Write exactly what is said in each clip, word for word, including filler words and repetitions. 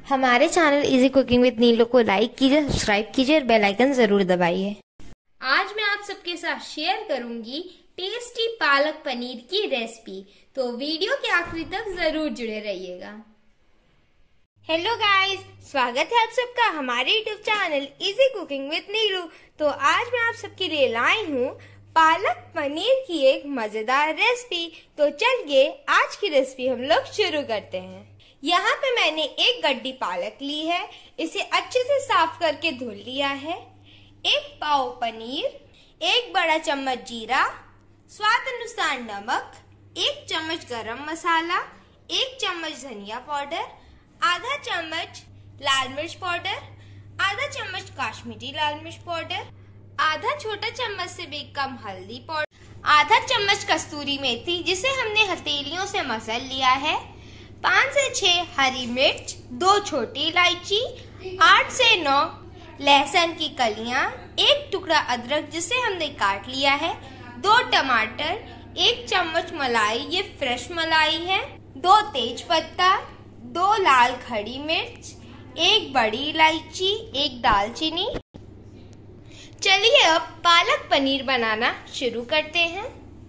हमारे channel easy cooking with Neelu को like कीजिए, सब्सक्राइब कीजिए और बेल आइकन जरूर दबाइए। आज मैं आप सबके साथ शेयर करूंगी टेस्टी पालक पनीर की रेसिपी, तो वीडियो के आखिरी तक जरूर जुड़े रहिएगा। हेलो गाइस, स्वागत है आप सबका हमारे YouTube channel easy cooking with Neelu. तो आज मैं आप सबके लिए लाई हूँ पालक पनीर की एक मजेदार रेसिपी। तो चलिए आज की रेसिपी हम लोग शुरू करते हैं। यहाँ पे मैंने एक गड्डी पालक ली है, इसे अच्छे से साफ करके धुल लिया है। एक पाव पनीर, एक बड़ा चम्मच जीरा, स्वाद अनुसार नमक, एक चम्मच गरम मसाला, एक चम्मच धनिया पाउडर, आधा चम्मच लाल मिर्च पाउडर, आधा चम्मच काश्मीरी लाल मिर्च पाउडर, आधा छोटा चम्मच से भी कम हल्दी पाउडर, आधा चम्मच कस्तूरी मेथी जिसे हमने हथेलियों से मसल लिया है, पाँच से छह हरी मिर्च, दो छोटी इलायची, आठ से नौ लहसुन की कलियां, एक टुकड़ा अदरक जिसे हमने काट लिया है, दो टमाटर, एक चम्मच मलाई, ये फ्रेश मलाई है, दो तेज पत्ता, दो लाल खड़ी मिर्च, एक बड़ी इलायची, एक दालचीनी। चलिए अब पालक पनीर बनाना शुरू करते हैं।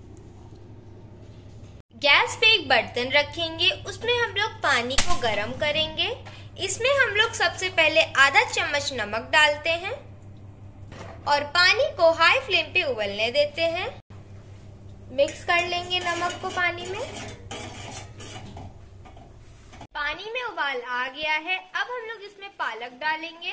गैस पे एक बर्तन रखेंगे, उसमें हम लोग पानी को गरम करेंगे। इसमें हम लोग सबसे पहले आधा चम्मच नमक डालते हैं और पानी को हाई फ्लेम पे उबलने देते हैं। मिक्स कर लेंगे नमक को पानी में। पानी में उबाल आ गया है, अब हम लोग इसमें पालक डालेंगे।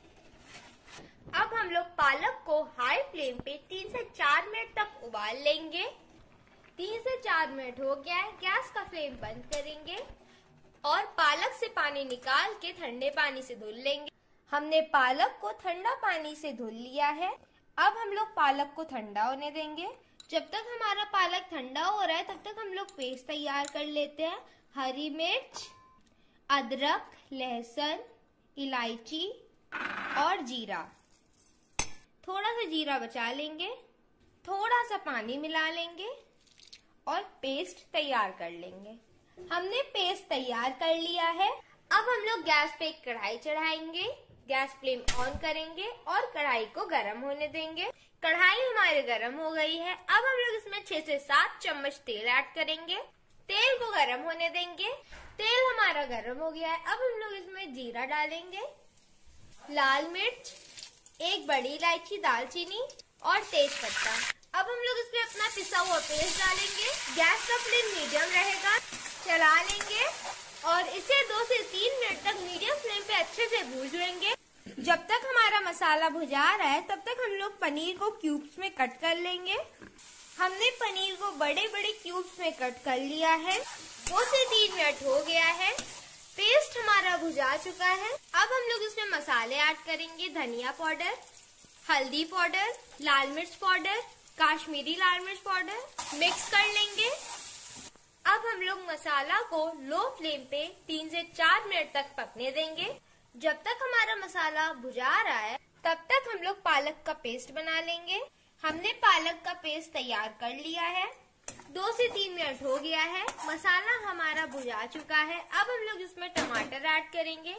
अब हम लोग पालक को हाई फ्लेम पे तीन से चार मिनट तक उबाल लेंगे। तीन से चार मिनट हो गया है, गैस का फ्लेम बंद करेंगे और पालक से पानी निकाल के ठंडे पानी से धुल लेंगे। हमने पालक को ठंडा पानी से धुल लिया है। अब हम लोग पालक को ठंडा होने देंगे। जब तक हमारा पालक ठंडा हो रहा है तब तक हम लोग पेस्ट तैयार कर लेते हैं। हरी मिर्च, अदरक, लहसुन, इलायची और जीरा। थोड़ा सा जीरा बचा लेंगे, थोड़ा सा पानी मिला लेंगे और पेस्ट तैयार कर लेंगे। हमने पेस्ट तैयार कर लिया है। अब हम लोग गैस पे एक कढ़ाई चढ़ाएंगे, गैस फ्लेम ऑन करेंगे और कढ़ाई को गरम होने देंगे। कढ़ाई हमारे गरम हो गई है। अब हम लोग इसमें छह से सात चम्मच तेल ऐड करेंगे। तेल को गरम होने देंगे। तेल हमारा गरम हो गया है। अब हम लोग इसमें जीरा डालेंगे, लाल मिर्च, एक बड़ी इलायची, दालचीनी और तेज पत्ता। अब हम लोग इसमें अपना पिसा हुआ पेस्ट डालेंगे। गैस का फ्लेम मीडियम रहेगा। चला लेंगे और इसे दो से तीन मिनट तक मीडियम फ्लेम पे अच्छे से भून लेंगे। जब तक हमारा मसाला भुजा रहा है तब तक हम लोग पनीर को क्यूब्स में कट कर लेंगे। हमने पनीर को बड़े बड़े क्यूब्स में कट कर लिया है। दो से तीन मिनट हो गया है। पेस्ट हमारा भुजा चुका है। अब हम लोग इसमें मसाले ऐड करेंगे। धनिया पाउडर, हल्दी पाउडर, लाल मिर्च पाउडर, काश्मीरी लाल मिर्च पाउडर। मिक्स कर लेंगे। अब हम लोग मसाला को लो फ्लेम पे तीन से चार मिनट तक पकने देंगे। जब तक हमारा मसाला भुजा रहा है तब तक हम लोग पालक का पेस्ट बना लेंगे। हमने पालक का पेस्ट तैयार कर लिया है। दो से तीन मिनट हो गया है। मसाला हमारा भुजा चुका है। अब हम लोग इसमें टमाटर ऐड करेंगे।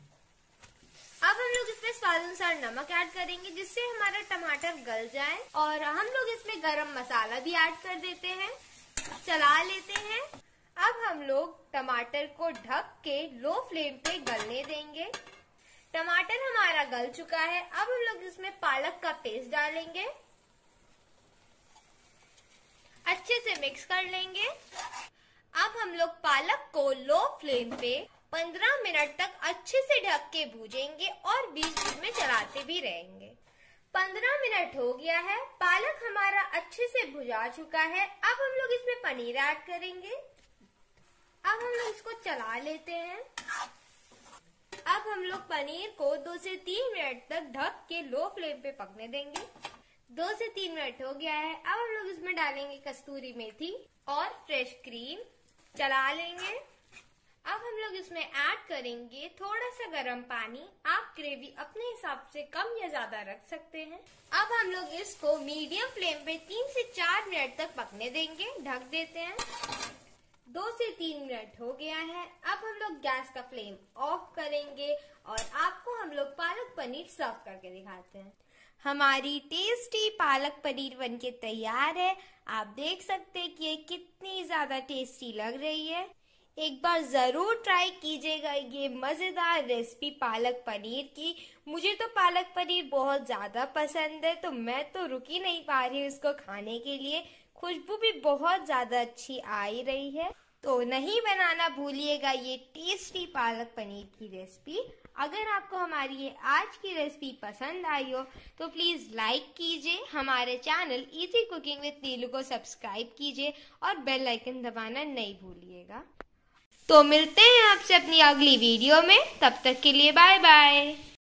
अब हम लोग इसमें स्वाद अनुसार नमक ऐड करेंगे जिससे हमारा टमाटर गल जाए और हम लोग इसमें गरम मसाला भी ऐड कर देते हैं। चला लेते हैं। अब हम लोग टमाटर को ढक के लो फ्लेम पे गलने देंगे। टमाटर हमारा गल चुका है। अब हम लोग इसमें पालक का पेस्ट डालेंगे, अच्छे से मिक्स कर लेंगे। अब हम लोग पालक को लो फ्लेम पे पंद्रह मिनट तक अच्छे से ढक के भूजेंगे और बीच बीच में चलाते भी रहेंगे। पंद्रह मिनट हो गया है। पालक हमारा अच्छे से भुजा चुका है। अब हम लोग इसमें पनीर ऐड करेंगे। अब हम लोग इसको चला लेते हैं। अब हम लोग पनीर को दो से तीन मिनट तक ढक के लो फ्लेम पे पकने देंगे। दो से तीन मिनट हो गया है। अब हम लोग इसमें डालेंगे कस्तूरी मेथी और फ्रेश क्रीम। चला लेंगे। अब हम लोग इसमें ऐड करेंगे थोड़ा सा गर्म पानी। आप ग्रेवी अपने हिसाब से कम या ज्यादा रख सकते हैं। अब हम लोग इसको मीडियम फ्लेम पे तीन से चार मिनट तक पकने देंगे। ढक देते हैं। दो से तीन मिनट हो गया है। अब हम लोग गैस का फ्लेम ऑफ करेंगे और आपको हम लोग पालक पनीर सर्व करके दिखाते हैं। हमारी टेस्टी पालक पनीर बनके तैयार है। आप देख सकते हैं कि ये कितनी ज्यादा टेस्टी लग रही है। एक बार जरूर ट्राई कीजिएगा ये मजेदार रेसिपी पालक पनीर की। मुझे तो पालक पनीर बहुत ज्यादा पसंद है, तो मैं तो रुक ही नहीं पा रही हूँ इसको खाने के लिए। खुशबू भी बहुत ज्यादा अच्छी आ ही रही है, तो नहीं बनाना भूलिएगा ये टेस्टी पालक पनीर की रेसिपी। अगर आपको हमारी ये आज की रेसिपी पसंद आई हो तो प्लीज लाइक कीजिए, हमारे channel easy cooking with Neelu को सब्सक्राइब कीजिए और बेल आइकन दबाना नहीं भूलिएगा। तो मिलते हैं आपसे अपनी अगली वीडियो में, तब तक के लिए बाय बाय।